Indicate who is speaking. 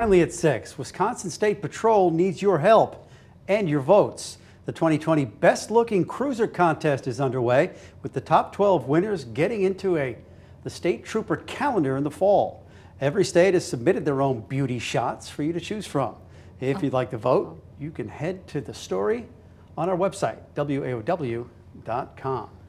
Speaker 1: Finally at 6, Wisconsin State Patrol needs your help and your votes. The 2020 Best Looking Cruiser Contest is underway, with the top 12 winners getting into the State Trooper calendar in the fall. Every state has submitted their own beauty shots for you to choose from. If you'd like to vote, you can head to the story on our website, waow.com.